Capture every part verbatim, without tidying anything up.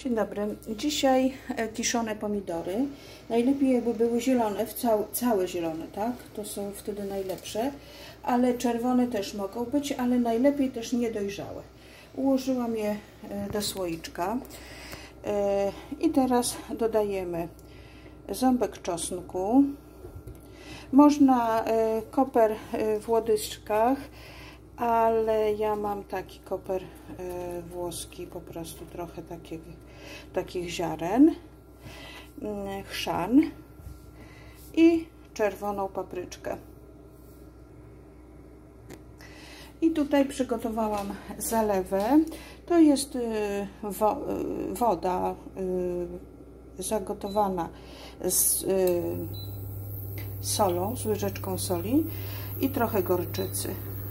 Dzień dobry. Dzisiaj kiszone pomidory. Najlepiej jakby były zielone, w cał, całe zielone, tak? To są wtedy najlepsze. Ale czerwone też mogą być, ale najlepiej też niedojrzałe. Ułożyłam je do słoiczka. I teraz dodajemy ząbek czosnku. Można koper w łodyczkach, ale ja mam taki koper e, włoski, po prostu trochę takich, takich ziaren, chrzan i czerwoną papryczkę. I tutaj przygotowałam zalewę. To jest e, wo, e, woda e, zagotowana z e, solą, z łyżeczką soli i trochę gorczycy.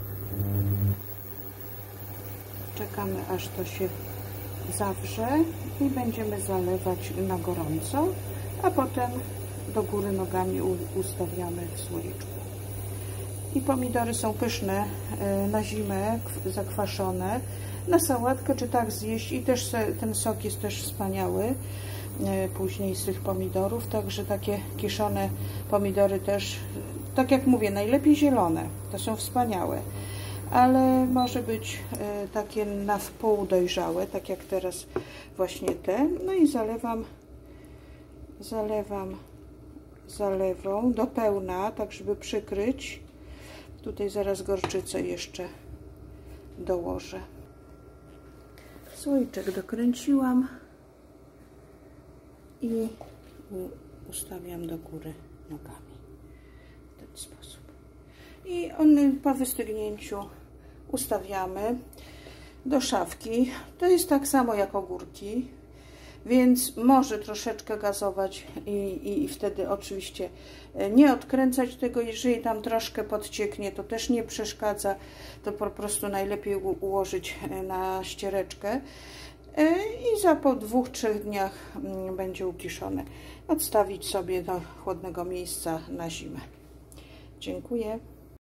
Czekamy, aż to się zawrze i będziemy zalewać na gorąco, a potem do góry nogami ustawiamy w słoiczku. I pomidory są pyszne na zimę, zakwaszone, na sałatkę czy tak zjeść, i też ten sok jest też wspaniały później z tych pomidorów, także takie kiszone pomidory też, tak jak mówię, najlepiej zielone, to są wspaniałe. Ale może być e, takie na wpół dojrzałe, tak jak teraz właśnie te. No i zalewam, zalewam zalewą do pełna, tak żeby przykryć. Tutaj zaraz gorczycę jeszcze dołożę. Słoiczek dokręciłam i ustawiam do góry nogami w ten sposób. I one po wystygnięciu ustawiamy do szafki. To jest tak samo jak ogórki, więc może troszeczkę gazować i, i, i wtedy oczywiście nie odkręcać tego. Jeżeli tam troszkę podcieknie, to też nie przeszkadza. To po prostu najlepiej ułożyć na ściereczkę i za po dwóch, trzech dniach będzie ukiszone. Odstawić sobie do chłodnego miejsca na zimę. Dziękuję.